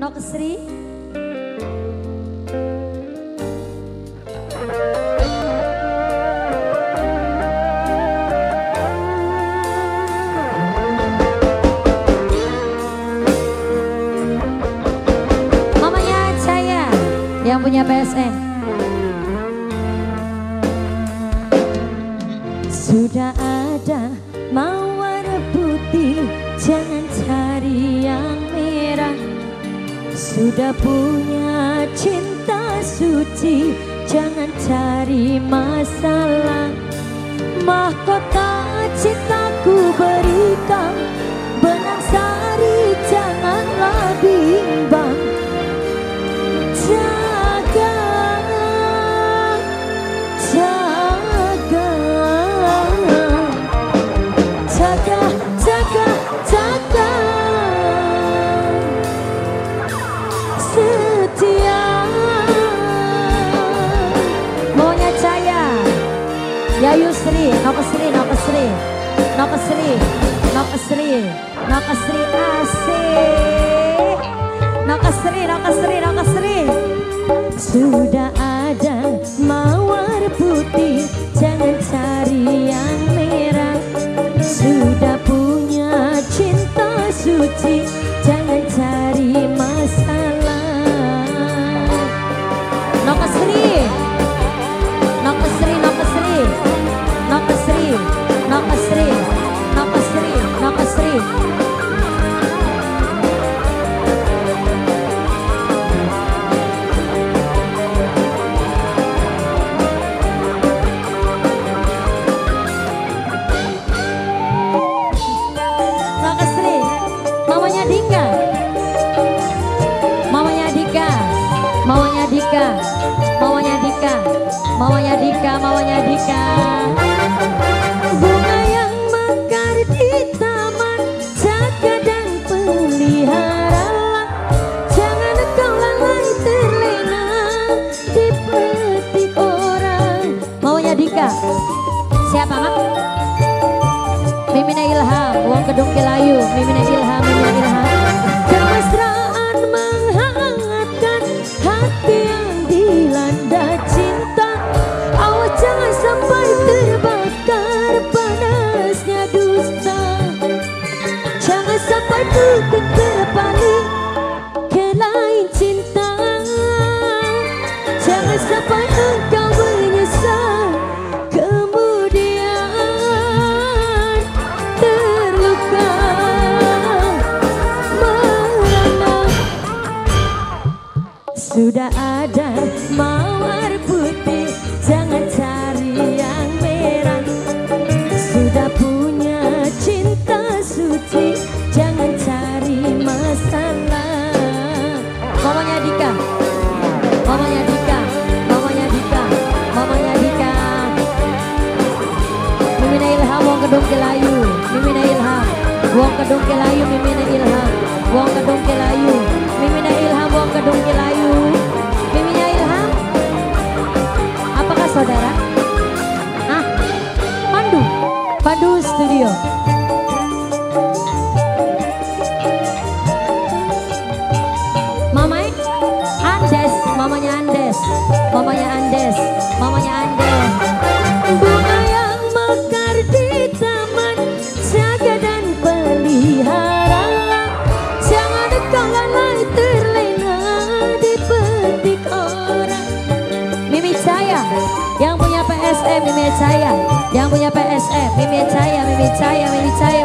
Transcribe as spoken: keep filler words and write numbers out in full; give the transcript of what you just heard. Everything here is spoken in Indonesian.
Nok Sri. Mamanya Caya yang punya P S M. Sudah ada mawar putih, jangan cari yang merah. Sudah punya cinta suci, jangan cari masalah. Mahkota cintaku berikan, benang sari janganlah bimbang. Jaga, jaga, jaga, jaga, jaga. Setia. Maunya Caya, Yayu Sri, Nok Sri, Nok Sri, Nok Sri, Nok Sri, Nok Sri asik. Nok Sri, Nok Sri, Nok Sri. Sudah ada mawar putih, jangan cari yang merah. Sudah punya cinta suci, jangan cari masalah. Nok Sri, Nok Sri, Nok Sri, Nok Sri, Nok Sri, Nok Sri, Nok Sri. Nok Sri, mamanya Dika, mamanya Dika, mamanya Dika, mamanya Dika, mamanya Dika, mamanya Dika. Bunga yang mekar di taman, jaga dan peliharalah. Jangan kau lalai terlena dipetik orang. Maunya Dika. Siapa mak? Mimina Ilham, Wong Kedung Kilayu. Mimina Ilham, Mimina Ilham. Kemesraan menghangatkan hati yang dilanda cinta. Awas jangan sampai terbakar panasnya dusta. Jangan sampai bukan terbalik ke lain cinta. Jangan sampai engkau menyesal kemudian terluka merana. Sudah ada mawar putih, jangan cari yang merah. Sudah punya cinta suci, jangan cari masalah. Mamanya Dika, mamanya Dika, mamanya Dika, mamanya Dika. Mimina Ilham, Wong Kedung Kilayu. Mimina Ilham, Wong Kedung Kilayu. Mimina Ilham, Wong Kedung Kilayu. Mimina Ilham, Wong Kedung Kilayu. Mimina Ilham, apakah saudara? Ah, Pandu, Pandu Studio. Mamanya Andes, mamanya Andes, mamanya Andes, mamanya Andes. Bunga yang mekar di taman, jaga dan peliharalah. Jangan kau lalai terlena dipetik orang. Mimi Caya yang punya P S M, Mimi Caya yang punya P S M, Mimi Caya, Mimi Caya, Mimi Caya,